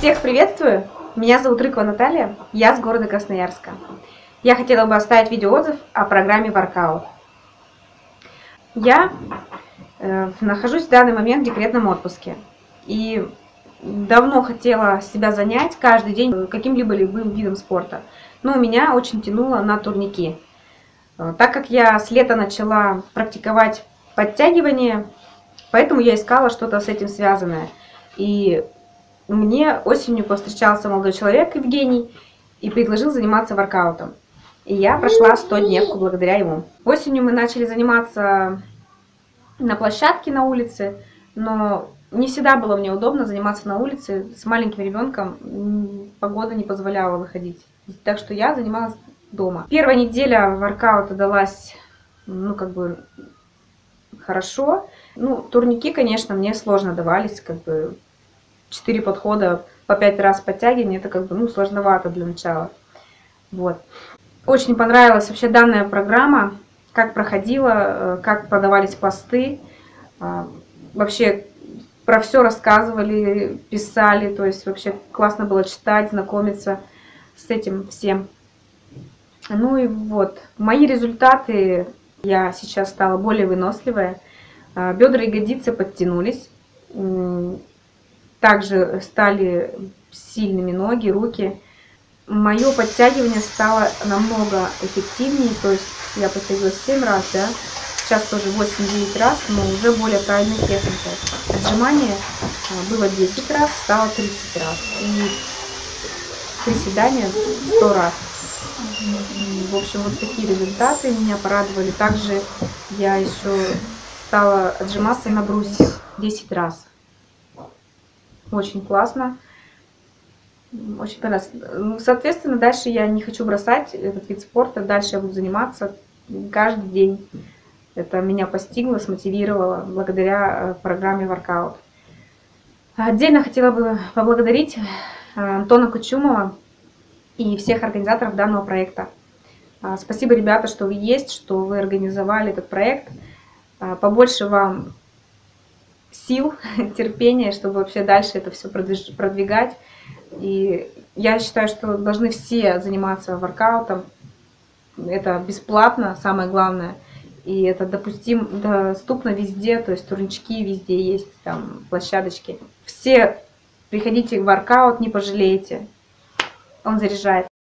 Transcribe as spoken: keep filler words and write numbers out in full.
Всех приветствую! Меня зовут Рыкова Наталья, я с города Красноярска. Я хотела бы оставить видеоотзыв о программе Workout. Я э, нахожусь в данный момент в декретном отпуске и давно хотела себя занять каждый день каким-либо любым видом спорта, но меня очень тянуло на турники. Так как я с лета начала практиковать подтягивание, поэтому я искала что-то с этим связанное. И мне осенью повстречался молодой человек, Евгений, и предложил заниматься воркаутом. И я прошла сто-дневку благодаря ему. Осенью мы начали заниматься на площадке на улице, но не всегда было мне удобно заниматься на улице. С маленьким ребенком погода не позволяла выходить. Так что я занималась дома. Первая неделя воркаута далась, ну, как бы, хорошо. Ну, турники, конечно, мне сложно давались, как бы, четыре подхода по пять раз подтягивания, это как бы, ну, сложновато для начала. Вот. Очень понравилась вообще данная программа, как проходила, как подавались посты. Вообще про все рассказывали, писали, то есть вообще классно было читать, знакомиться с этим всем. Ну и вот, мои результаты, я сейчас стала более выносливая, бедра и ягодицы подтянулись. Также стали сильными ноги, руки. Мое подтягивание стало намного эффективнее. То есть я подтягивалась семь раз, да? Сейчас тоже восемь-девять раз, но уже более правильной техникой. Отжимание было десять раз, стало тридцать раз. И приседания сто раз. В общем, вот такие результаты меня порадовали. Также я еще стала отжиматься на брусьях десять раз. Очень классно. Очень понравилось. Соответственно, дальше я не хочу бросать этот вид спорта. Дальше я буду заниматься каждый день. Это меня постигло, смотивировало благодаря программе Workout. Отдельно хотела бы поблагодарить Антона Кучумова и всех организаторов данного проекта. Спасибо, ребята, что вы есть, что вы организовали этот проект. Побольше вам сил, терпения, чтобы вообще дальше это все продвигать. И я считаю, что должны все заниматься воркаутом. Это бесплатно, самое главное. И это допустим, доступно везде, то есть турнички везде есть, там площадочки. Все приходите в воркаут, не пожалеете. Он заряжает.